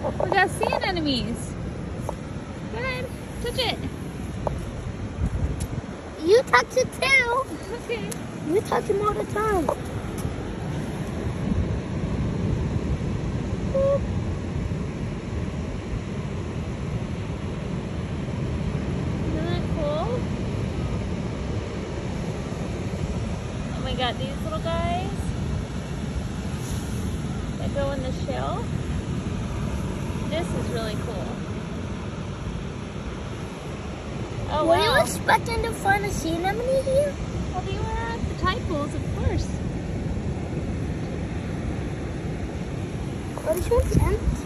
We got sea anemones. Go ahead, touch it. You touch it too. Okay. You touch them all the time. Boop. Isn't that cool? And we got these little guys that go in the shell. This is really cool. Oh, Were wow. you expecting to find a sea anemone here? Well, they were at the Tidepools, of course. But it's empty.